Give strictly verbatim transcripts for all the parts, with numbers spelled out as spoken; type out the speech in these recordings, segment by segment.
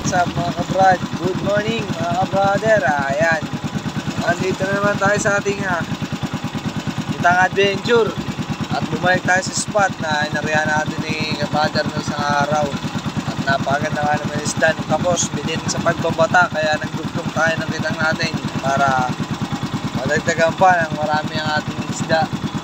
what's up mga kabrad? Good morning mga kabrader. Ayan, andito na naman tayo sa ating uh, itang adventure. At bumalik tayo sa spot na inarihan natin ni kabrader ng isang araw. At napakaganda nga naman isda. Tapos bidin sa pagbabata, kaya nagdugtong tayo ng kitang natin para madagdagan pa ng marami ang ating isda.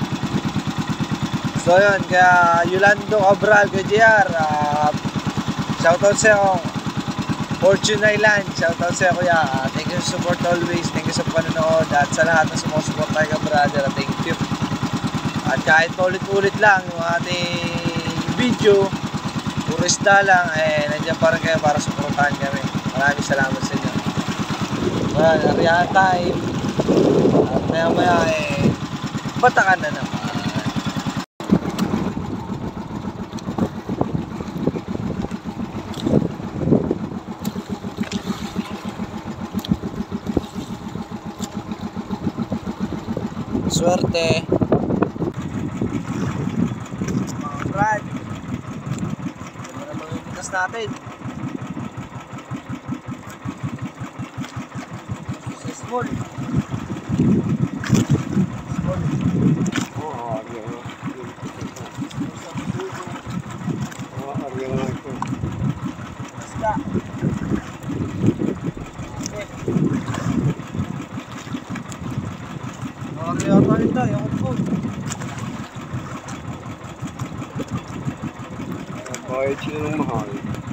So yun, kaya Yolando Cabral, K J R, uh, shoutout sa'yo, Fortune Island, shoutout sa'yo kuya. Uh, thank you for support always, thank you sa panonood, at sa lahat na sumusupport tayo ka brother, thank you. At kahit paulit-ulit lang yung ating video, puro isda lang, eh, nandiyan pa rin kayo para supportahan kami. Maraming salamat sa inyo. Well, nariyan time, at maya maya eh, batakan na naman. Swerte mga brad, ito na mga ipitas natin. Small small oh, ariyan nga oh, ariyan nga ito basta okay. Kaya tayo tayo, yung food. Bayad sila ng mahal.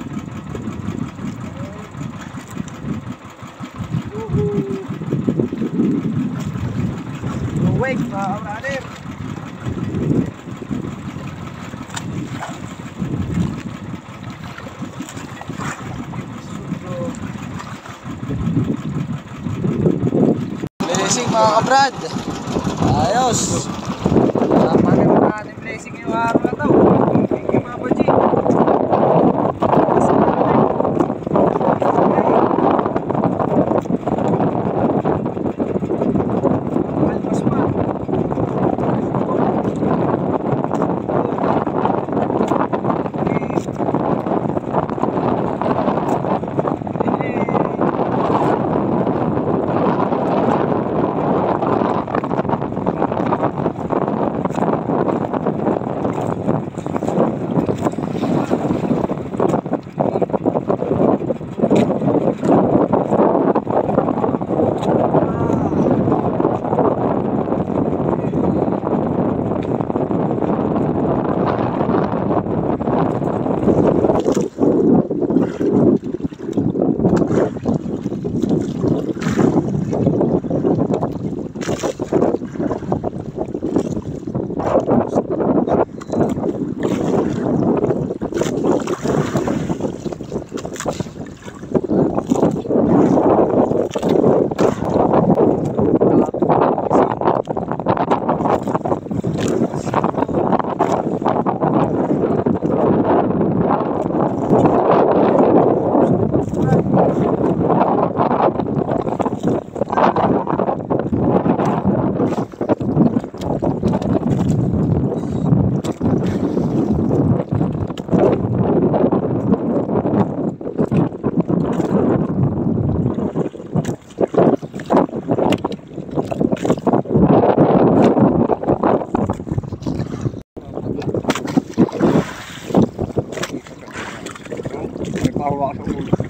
Awake, mga kamrader. Blessing mga kabrad. Ayos! Napaganda na ating blessing yung araw na ito. Thank you mga baji. Hawakan sa ulo.